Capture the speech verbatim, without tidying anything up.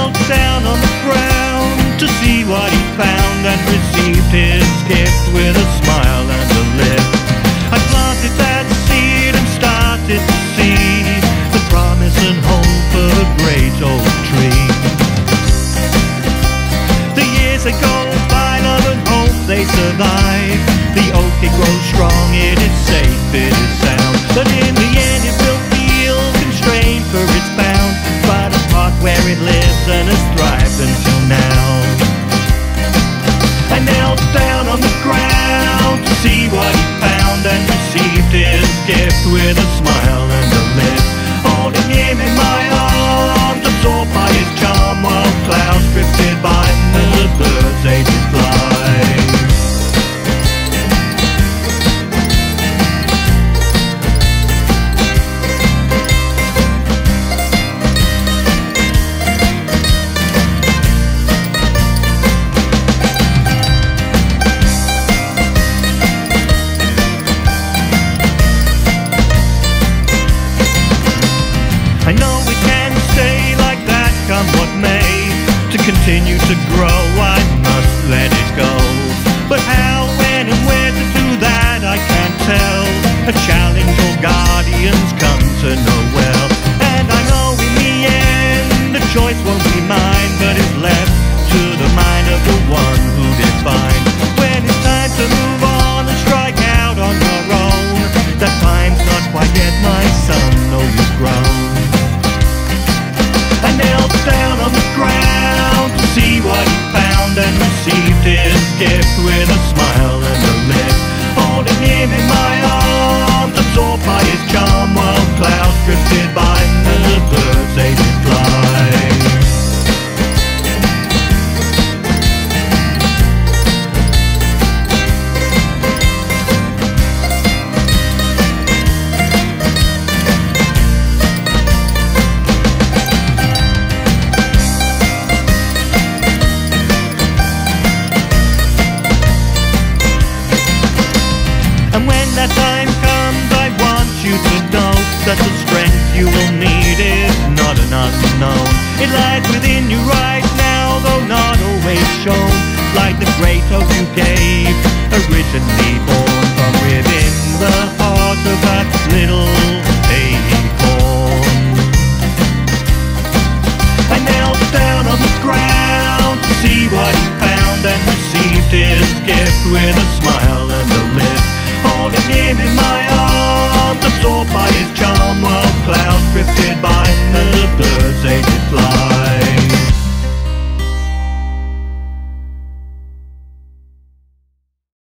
knelt down on the ground to see what he found, and received his gift with a smile and a lift. I planted that seed and started to see the promise and hope of a great oak tree. The years they go by, love and hope they survive. The oak, it grows strong, it is safe, it is sound, but in the end it will feel constrained, for it's bound by the spot where it lives and has thrived until now. I knelt down on the ground to see what he found, and received his gift with a smile and a lift. Holding him in my arms, absorbed by his charm, while clouds drifted by and the birds they did fly. I know it can stay like that, come what may. To continue to grow, I must let it go. But how, when, and where to do that, I can't tell. A challenge all guardians come to know well. And I know in the end, the choice won't be mine, but is left to the mind of the one who defined. When it's time to move on and strike out on your own, that time's not quite yet, my son, though you've grown. I knelt down on the ground to see what he found, and received his gift with a smile and a lift. Holding him in my arms, absorbed by his charm, while clouds drifted by and the birds they did fly. And when that time comes, I want you to know that the strength you will need is not an unknown. It lies within you right now, though not always shown. Like the great oak you gave, originally born from within the heart of that little acorn. I knelt down on the ground to see what he found, and received his gift with a smile and a lift. Holding him in my arms, absorbed by his charm, while clouds